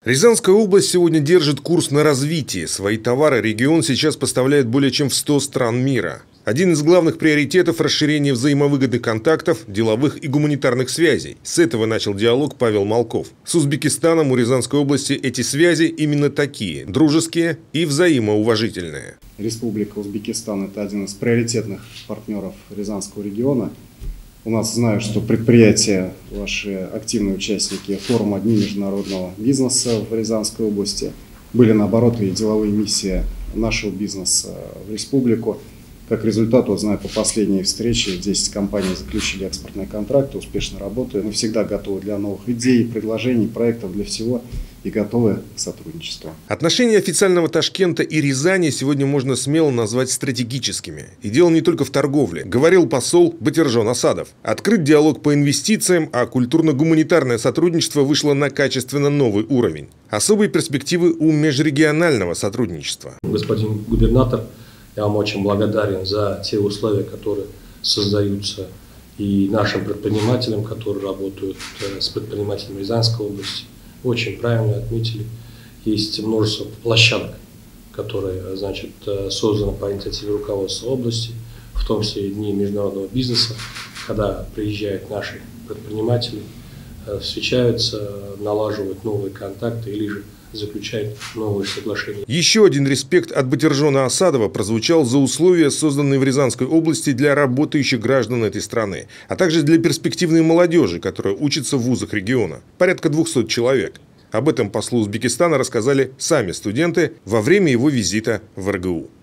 Рязанская область сегодня держит курс на развитие. Свои товары регион сейчас поставляет более чем в 100 стран мира. Один из главных приоритетов – расширение взаимовыгодных контактов, деловых и гуманитарных связей. С этого начал диалог Павел Малков. С Узбекистаном у Рязанской области эти связи именно такие – дружеские и взаимоуважительные. Республика Узбекистан – это один из приоритетных партнеров Рязанского региона. У нас, знаю, что предприятия, ваши активные участники форума Дни международного бизнеса в Рязанской области, были наоборот и деловые миссии нашего бизнеса в республику. Как результат, вот знаю, по последней встрече 10 компаний заключили экспортные контракты, успешно работают. Мы всегда готовы для новых идей, предложений, проектов, для всего и готовы к сотрудничеству. Отношения официального Ташкента и Рязани сегодня можно смело назвать стратегическими. И дело не только в торговле. Говорил посол Батиржон Асадов. Открыт диалог по инвестициям, а культурно-гуманитарное сотрудничество вышло на качественно новый уровень. Особые перспективы у межрегионального сотрудничества. Господин губернатор, я вам очень благодарен за те условия, которые создаются и нашим предпринимателям, которые работают с предпринимателями Рязанской области. Очень правильно отметили, есть множество площадок, которые, созданы по инициативе руководства области, в том числе и Дни международного бизнеса, когда приезжают наши предприниматели, встречаются, налаживают новые контакты или же заключают новые соглашения. Еще один респект от Батиржона Асадова прозвучал за условия, созданные в Рязанской области для работающих граждан этой страны, а также для перспективной молодежи, которая учится в вузах региона. Порядка 200 человек. Об этом послу Узбекистана рассказали сами студенты во время его визита в РГУ.